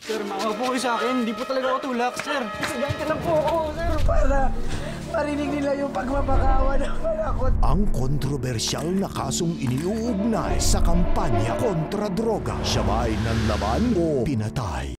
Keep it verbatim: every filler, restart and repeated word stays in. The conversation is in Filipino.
Sir, maawa po kayo sa akin. Hindi po talaga ako tulak, sir. Ganyan lang po ako, sir, para marinig nila yung pagmamakawa naman ako. Ang kontrobersyal na kasong iniuugnay sa kampanya kontra droga. Siya ba'y nanlaban o pinatay?